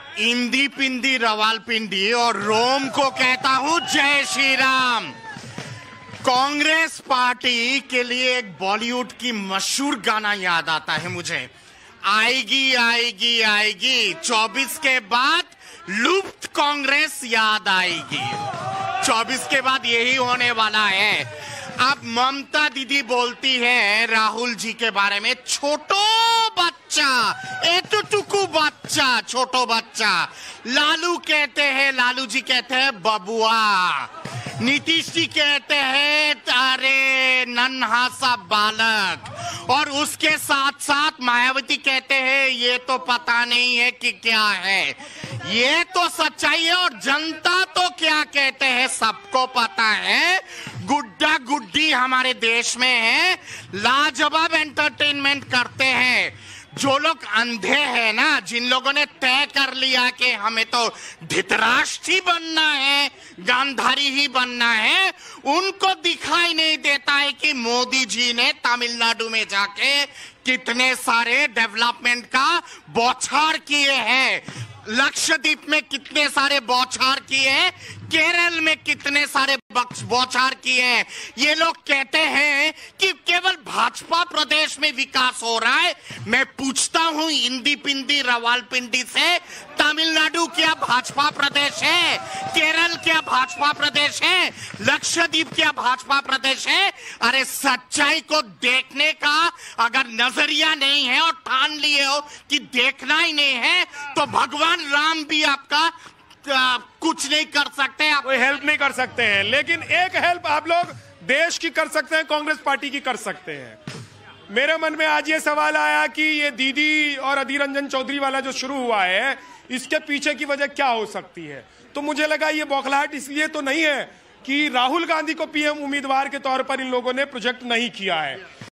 इंदी पिंदी रवालपिंडी और रोम को कहता हूं जय श्री राम। कांग्रेस पार्टी के लिए एक बॉलीवुड की मशहूर गाना याद आता है मुझे, आएगी आएगी आएगी 24 के बाद लुप्त कांग्रेस याद आएगी। 24 के बाद यही होने वाला है। अब ममता दीदी बोलती है राहुल जी के बारे में छोटो बच्चा, एतुटुकु बच्चा, छोटो बच्चा। लालू जी कहते हैं बबुआ, नीतीश जी कहते हैं अरे नन्हा सा बालक, और उसके साथ साथ मायावती कहते हैं ये तो पता नहीं है कि क्या है। ये तो सच्चाई है और जनता तो क्या कहते हैं सबको पता है। गुड्डा गुड्डी हमारे देश में है, लाजवाब एंटरटेनमेंट करते हैं। जो लोग अंधे हैं ना, जिन लोगों ने तय कर लिया कि हमें तो धृतराष्ट्र ही बनना है, गांधारी ही बनना है, उनको दिखाई नहीं देता है कि मोदी जी ने तमिलनाडु में जाके कितने सारे डेवलपमेंट का बौछार किए हैं, लक्षद्वीप में कितने सारे बौछार किए हैं, केरल में कितने सारे बौछार किए हैं। ये लोग कहते हैं कि केवल भाजपा प्रदेश में विकास हो रहा है। मैं पूछता हूं इंदी पिंदी रवालपिंडी से, तमिलनाडु क्या भाजपा प्रदेश है? केरल क्या भाजपा प्रदेश है? लक्षद्वीप क्या भाजपा प्रदेश है? अरे सच्चाई को देखने का अगर नजरिया नहीं है और ठान लिए हो कि देखना ही नहीं है, तो भगवान राम भी आपका कुछ नहीं कर सकते, आप कोई हेल्प नहीं कर सकते हैं। लेकिन एक हेल्प आप लोग देश की कर सकते हैं, कांग्रेस पार्टी की कर सकते हैं। मेरे मन में आज ये सवाल आया कि ये दीदी और अधीर रंजन चौधरी वाला जो शुरू हुआ है, इसके पीछे की वजह क्या हो सकती है। तो मुझे लगा ये बौखलाहट इसलिए तो नहीं है कि राहुल गांधी को पीएम उम्मीदवार के तौर पर इन लोगों ने प्रोजेक्ट नहीं किया है।